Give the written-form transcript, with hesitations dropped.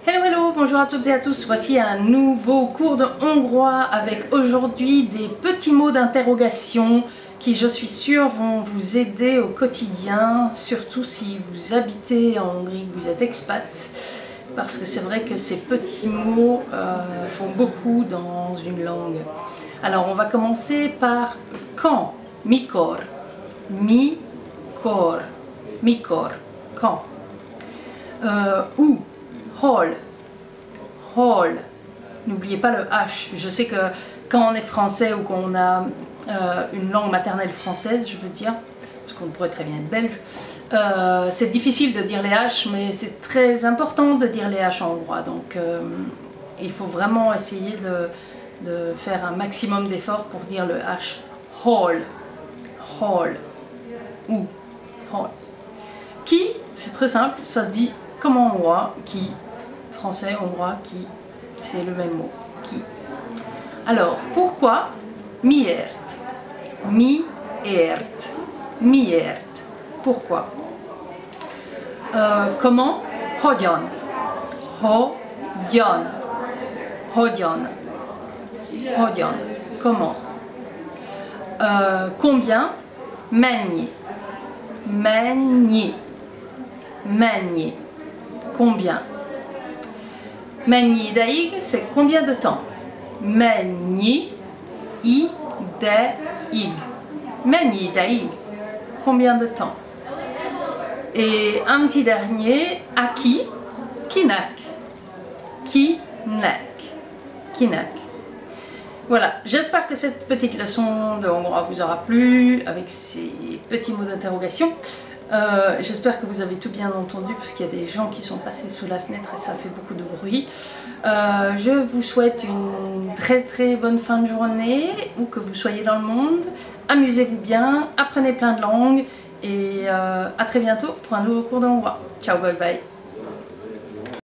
Hello hello, bonjour à toutes et à tous, voici un nouveau cours de hongrois avec aujourd'hui des petits mots d'interrogation qui je suis sûre vont vous aider au quotidien, surtout si vous habitez en Hongrie, que vous êtes expat, parce que c'est vrai que ces petits mots font beaucoup dans une langue. Alors on va commencer par quand, mikor, mikor, mikor, quand, où, hol, hol, n'oubliez pas le H. Je sais que quand on est français ou qu'on a une langue maternelle française, je veux dire, parce qu'on pourrait très bien être belge, c'est difficile de dire les H, mais c'est très important de dire les H en hongrois, donc il faut vraiment essayer de faire un maximum d'efforts pour dire le H. Hol, hol, ou, hol. Qui, c'est très simple, ça se dit comme en hongrois, qui, français, hongrois, qui, c'est le même mot, qui. Alors, pourquoi miért, miért, miért, pourquoi? Comment? Hogyan, hogyan, hogyan, hogyan, comment? Combien? Mennyi, mennyi, mennyi, combien? Mennyi ideig, c'est combien de temps? Mennyi ideig. Mennyi ideig. Combien de temps? Et un petit dernier, à qui? Kinek. Kinek. Kinek. Voilà, j'espère que cette petite leçon de hongrois vous aura plu avec ces petits mots d'interrogation. J'espère que vous avez tout bien entendu parce qu'il y a des gens qui sont passés sous la fenêtre et ça fait beaucoup de bruit. Je vous souhaite une très bonne fin de journée, où que vous soyez dans le monde. Amusez-vous bien, apprenez plein de langues et à très bientôt pour un nouveau cours de hongrois. Ciao, bye bye.